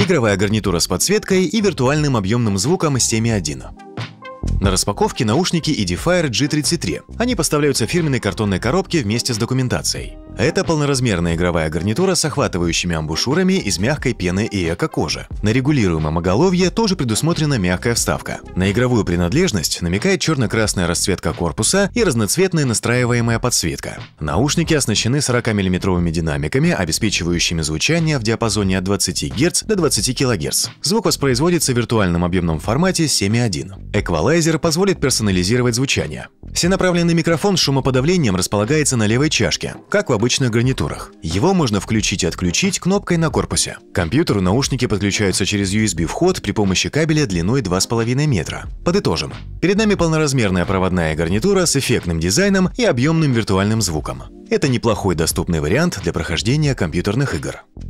игровая гарнитура с подсветкой и виртуальным объемным звуком STEMI1. На распаковке наушники Edifier G33. Они поставляются в фирменной картонной коробке вместе с документацией. Это полноразмерная игровая гарнитура с охватывающими амбушюрами из мягкой пены и эко-кожи. На регулируемом оголовье тоже предусмотрена мягкая вставка. На игровую принадлежность намекает черно-красная расцветка корпуса и разноцветная настраиваемая подсветка. Наушники оснащены 40-мм динамиками, обеспечивающими звучание в диапазоне от 20 Гц до 20 кГц. Звук воспроизводится в виртуальном объемном формате STEMI1. Эквалайзер позволит персонализировать звучание. Всенаправленный микрофон с шумоподавлением располагается на левой чашке, как в обычных гарнитурах. Его можно включить и отключить кнопкой на корпусе. К компьютеру наушники подключаются через USB-вход при помощи кабеля длиной 2,5 метра. Подытожим. Перед нами полноразмерная проводная гарнитура с эффектным дизайном и объемным виртуальным звуком. Это неплохой доступный вариант для прохождения компьютерных игр.